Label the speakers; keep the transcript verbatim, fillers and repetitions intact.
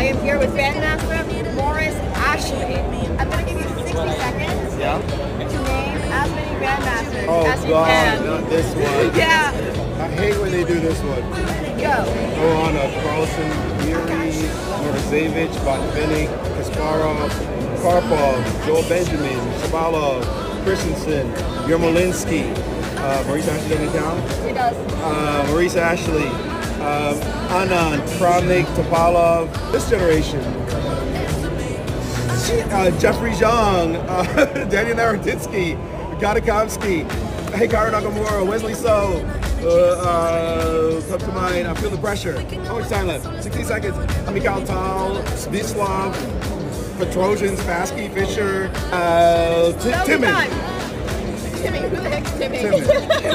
Speaker 1: am here with Grandmaster Maurice Ashley. I'm going to give you sixty seconds
Speaker 2: yeah.
Speaker 1: to name as many Grandmasters
Speaker 2: oh,
Speaker 1: as you
Speaker 2: God,
Speaker 1: can.
Speaker 2: not this one.
Speaker 1: Yeah.
Speaker 2: I hate when they do this one.
Speaker 1: Go.
Speaker 2: Go on, uh, Carlson, Yuri, Morzavich, Botvinnik, Kasparov, Karpov, Joel Benjamin, Shabalov, Christensen, Yermolinsky, uh, Maurice Ashley doesn't count?
Speaker 1: He does.
Speaker 2: Uh, Maurice Ashley, um, Anand, Kramnik, Topalov, this generation. Uh, Jeffrey Zhang, uh, Daniel Naroditsky, Gadakovsky, Hikaru Nakamura, Wesley So, uh, uh, come to mind, I feel the pressure. How much time left? sixty seconds. Mikhail Tal, Svislav, Petrosian, Spassky, Fischer, uh, T- Timmy.
Speaker 1: Timmy, who the heck's Timmy?
Speaker 2: Timmy.